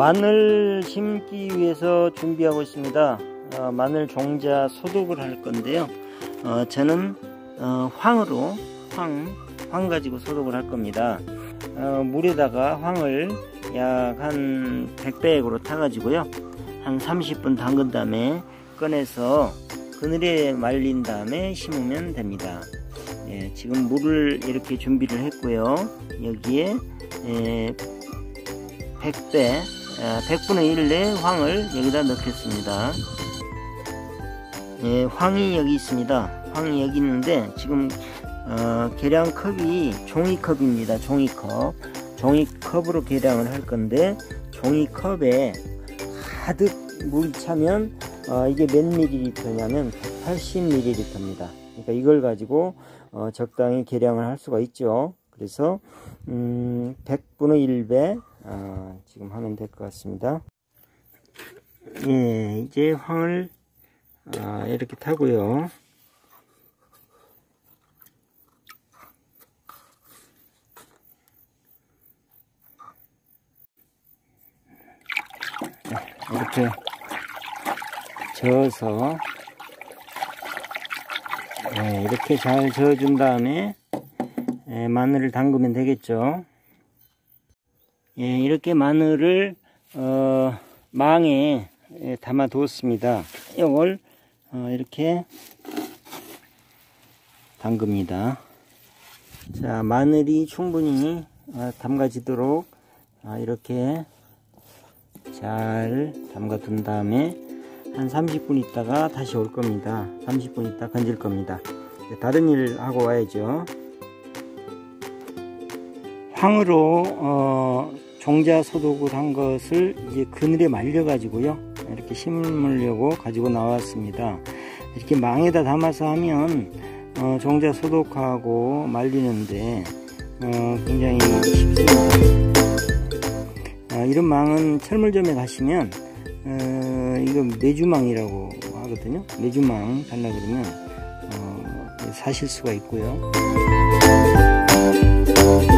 마늘 심기 위해서 준비하고 있습니다. 마늘 종자 소독을 할 건데요. 저는 황으로 황 가지고 소독을 할 겁니다. 물에다가 황을 약 한 100배액으로 타가지고요, 한 30분 담근 다음에 꺼내서 그늘에 말린 다음에 심으면 됩니다. 예, 지금 물을 이렇게 준비를 했고요. 여기에 100분의 1의 황을 여기다 넣겠습니다. 예, 황이 여기 있습니다. 황이 여기 있는데 지금 계량컵이 종이컵입니다. 종이컵으로 계량을 할 건데, 종이컵에 가득 물이 차면 이게 몇 ml냐면 180ml입니다. 그러니까 이걸 가지고 적당히 계량을 할 수가 있죠. 그래서 100분의 1배 지금 하면 될 것 같습니다. 예, 이제 황을 이렇게 타고요. 이렇게 저어서 이렇게 잘 저어준 다음에 마늘을 담그면 되겠죠. 예, 이렇게 마늘을 망에 담아 두었습니다. 이걸 이렇게 담급니다. 자, 마늘이 충분히 담가지도록 이렇게 잘 담가 둔 다음에 한 30분 있다가 다시 올 겁니다. 30분 있다 건질 겁니다. 다른 일 하고 와야죠. 황으로 종자 소독을 한 것을 이제 그늘에 말려 가지고요, 이렇게 심으려고 가지고 나왔습니다. 이렇게 망에다 담아서 하면 종자 소독하고 말리는데 굉장히 쉽습니다. 이런 망은 철물점에 가시면 이거 메주망이라고 하거든요. 메주망 달라 그러면 사실 수가 있고요.